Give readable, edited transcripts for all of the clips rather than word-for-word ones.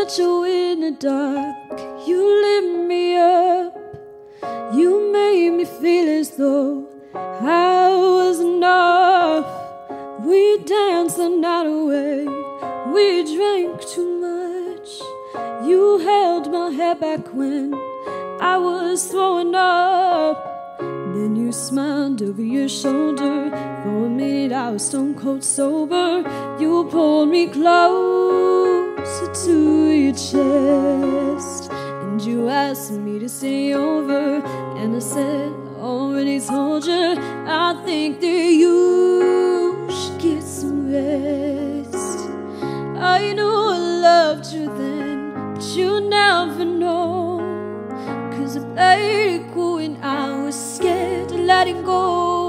at you in the dark, you lit me up. You made me feel as though I was enough. We danced the night away, we drank too much. You held my hair back when I was throwing up. Then you smiled over your shoulder. For a minute I was stone cold sober. You pulled me closer to your chest, and you asked me to stay over. And I said, I already told you, I think that you should get some rest. I knew I loved you then, but you never know. 'Cause I played it cool and I was scared to let it go.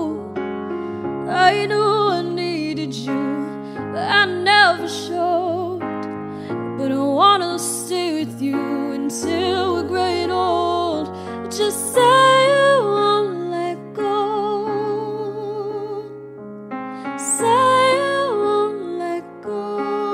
I knew I needed you, but I never showed. But I wanna stay with you until we're gray and old. Just say you won't let go. Say you won't let go.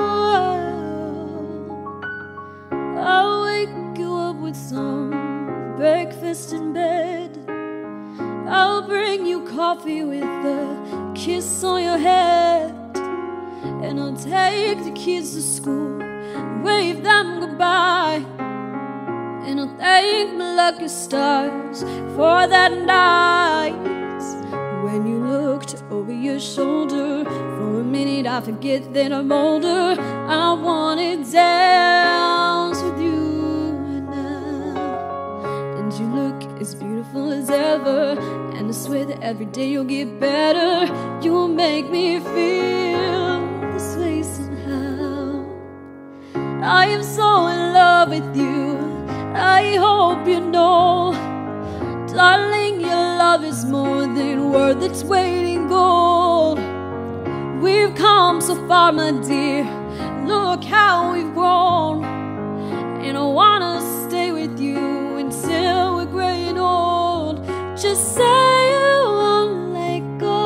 I'll wake you up with some breakfast in bed. I'll bring you coffee with a kiss on your head. And I'll take the kids to school, wave them goodbye. And I'll thank my lucky stars for that night when you looked over your shoulder. For a minute I forget that I'm older. I wanna dance with you now. And you look as beautiful as ever, and I swear that every day you'll get better. You'll make me feel this way somehow. I am so in love with you, I hope you know. Darling, your love is more than worth its weight in gold. We've come so far, my dear, look how we've grown. And I wanna stay with you until we're gray and old. Just say you won't let go.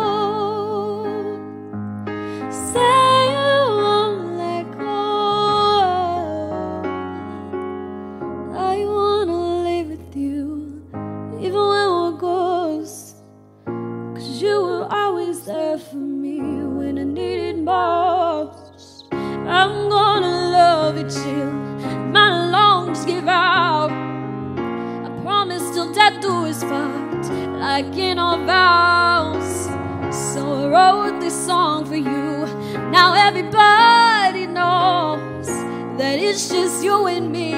Say you won't let go. I wanna live with you, even when we're ghosts. 'Cause you were always there for me when I needed most. I'm gonna love you till my lungs give out. I promise till death do us part, like in our vows. So I wrote this song for you. Now everybody knows that it's just you and me.